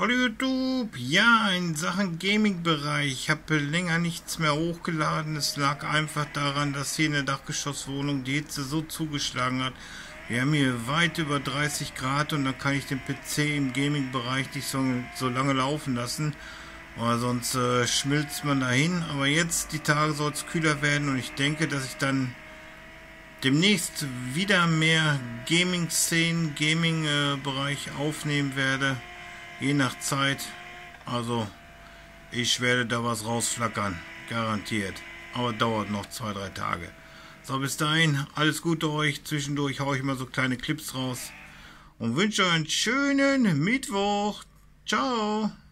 Hallo YouTube, ja, in Sachen Gaming-Bereich, ich habe länger nichts mehr hochgeladen. Es lag einfach daran, dass hier in der Dachgeschosswohnung die Hitze so zugeschlagen hat. Wir haben hier weit über 30 Grad und dann kann ich den PC im Gaming-Bereich nicht so lange laufen lassen, weil sonst schmilzt man dahin. Aber jetzt, die Tage soll es kühler werden und ich denke, dass ich dann demnächst wieder mehr Gaming-Szenen, Gaming-Bereich aufnehmen werde. Je nach Zeit, also ich werde da was rausflackern, garantiert. Aber dauert noch 2-3 Tage. So, bis dahin, alles Gute euch. Zwischendurch haue ich mal so kleine Clips raus und wünsche euch einen schönen Mittwoch. Ciao.